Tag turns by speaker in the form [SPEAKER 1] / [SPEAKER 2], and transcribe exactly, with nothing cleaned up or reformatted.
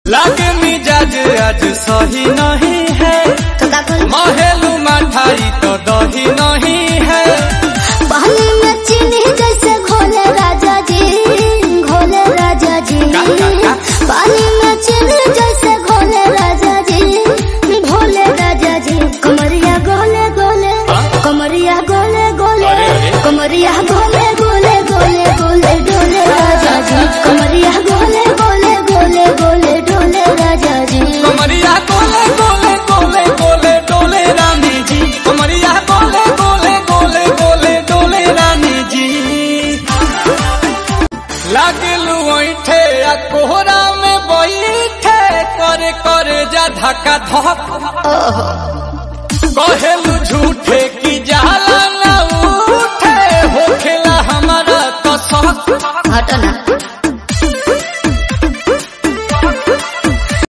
[SPEAKER 1] लागे मिजाज आज सही नहीं है, महलू मिठाई तो दही नहीं है।
[SPEAKER 2] पानी में चीनी जैसे घोले राजा जी, घोले राजा जी। पानी में चीनी जैसे घोले राजा जी, घोले राजा जी। कमरिया गोले गोले, कमरिया गोले गोले, कमरिया गोले गोले गोले गोले डोले राजा जी। कमरिया गोले गोले गोले गोले डोले राजा जी।
[SPEAKER 1] कमरिया गोले गोले गोले गोले डोले रानी जी। कमरिया गोले गोले गोले गोले डोले रानी जी। लागलू ऐठे आ कोहरा में बैठे, करे करे जा धक्का धक। कहेलू झूठे की जाला न उठे, होखेला हमारा तो शौक।
[SPEAKER 2] हटना